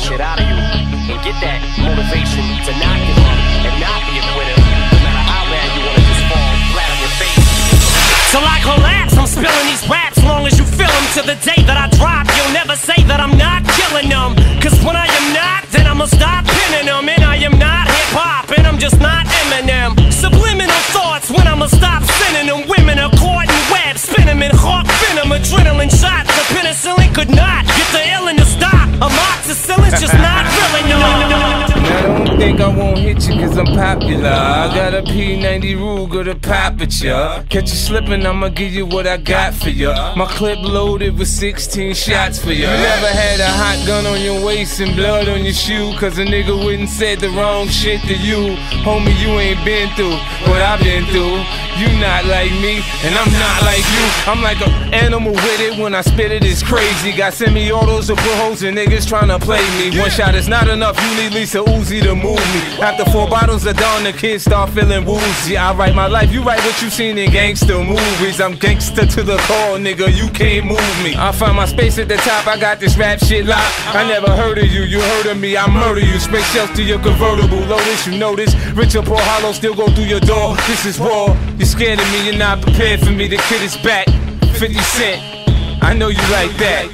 shit out of you and get that motivation to not give up and not be a quitter, no matter how bad you wanna just fall flat on your face. So I collapse, I'm spilling these raps long as you feel them. To the day that I drop, you'll never say that I'm not killing them. Cause when I am not, then I'ma stop pinning them. And I am not hip-hop, and I'm just not Eminem. Subliminal thoughts when I'ma stop sending them. Women are caught in webs, spin them in hawk venom. Adrenaline shots, the penicillin could not get the illin to stop. Amoxicillin's just not really Now don't think I won't hit you cause I'm popular. I got a P90 Ruger to pop at ya. Catch you slipping, I'ma give you what I got for ya. My clip loaded with 16 shots for ya. You never had a hot gun on your waist and blood on your shoe cause a nigga wouldn't said the wrong shit to you. Homie, you ain't been through what I've been through. You not like me, and I'm not like you. I'm like an animal with it, when I spit it, it's crazy. Got semi-autos to put holes in niggas tryna play me. One shot is not enough, you need Lisa Uzi to move me. After 4 bottles of Dawn, the kids start feeling woozy. I write my life, you write what you seen in gangster movies. I'm gangster to the core, nigga, you can't move me. I find my space at the top, I got this rap shit locked. I never heard of you, you heard of me, I murder you. Space shells to your convertible, Lotus, you know this. Rich or poor, hollow, still go through your door. This is raw, you're scared of me, you're not prepared for me. The kid is back, 50 Cent, I know you like that.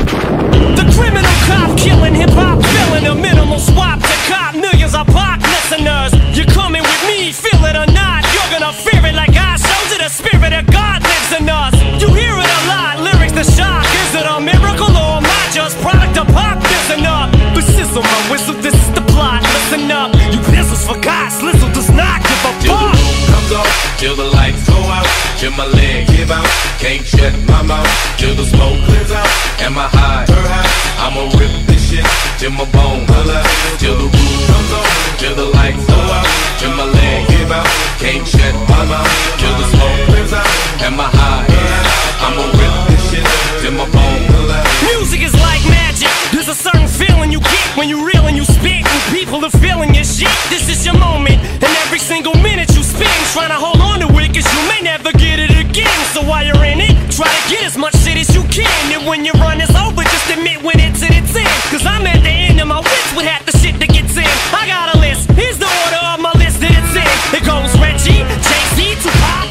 The criminal cop killing hip-hop, filling a minimal swap to cop millions of pop listeners. You're coming with me, feel it or not, you're gonna fear it like I showed you. The spirit of God lives in us. You hear it a lot, lyrics the shock. Is it a miracle or am I just product of pop? Listen up, but sizzle my whistle, this is the plot. Listen up, you pistols for God, Slizzle does not give a fuck. Comes off, till the lights go out, till my legs give out, can't shut my mouth, till the smoke clears out, and my high, I'ma rip this shit, till my bone holla, till the roof comes off, till the lights go out, till my legs give out, can't shut my mouth, till the smoke clears out, and my high, I'ma rip this shit, till my bone holla. Music is like magic, there's a certain feeling you get when you reel and you spit, and people are feeling your shit. This is your moment, and every single minute you spend trying to hold on to it, cause you may never get it again. So while you're in it, try to get as much shit as you can, and when your run is over, just admit when it's in its end. Cause I'm at the end of my wits with half the shit that gets in. I got a list, here's the order of my list that it's in. It goes Reggie, Jay-Z, Tupac.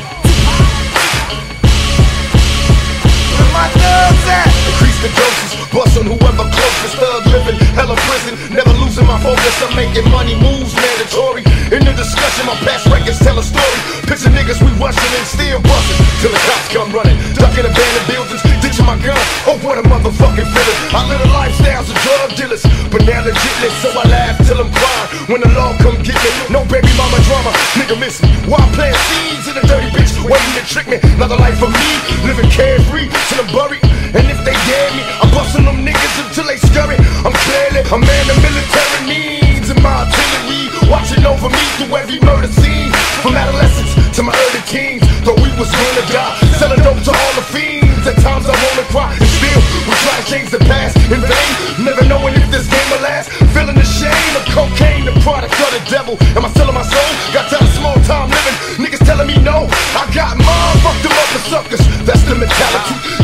Where my thugs at? Increase the doses, bust on whoever closest. Thug living, hella prison, never losing my focus. I'm making money moves mandatory. In the discussion, my past records tell a story. Picture niggas we rushing and still busting till the cops come running, ducking abandoned buildings, ditching my gun. Oh, what a motherfucking feeling. I live a lifestyle of drug dealers, but now legitly, so I laugh till I'm crying when the law come get me. No baby mama drama, nigga miss me. Why plant seeds in a dirty bitch waiting to trick me? Another life for me, living carefree till I'm buried. And if they dare me, I'm busting them niggas until they scurry. I'm clearly a man of military needs, and my artillery watching over me through every murder scene. From adolescence to my early teens, thought we was gonna die, selling dope to all the fiends. At times I wanna cry, and still we try to change the past in vain, never knowing if this game will last. Feeling the shame of cocaine, the product of the devil. Am I selling my soul? Got tired of small time living, niggas telling me no. I got mine, fuck them up for suckers, that's the mentality.